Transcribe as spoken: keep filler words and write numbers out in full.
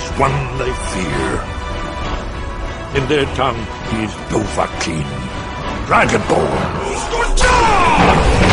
one they fear. In their tongue, he's Dovahkiin, Dragonborn.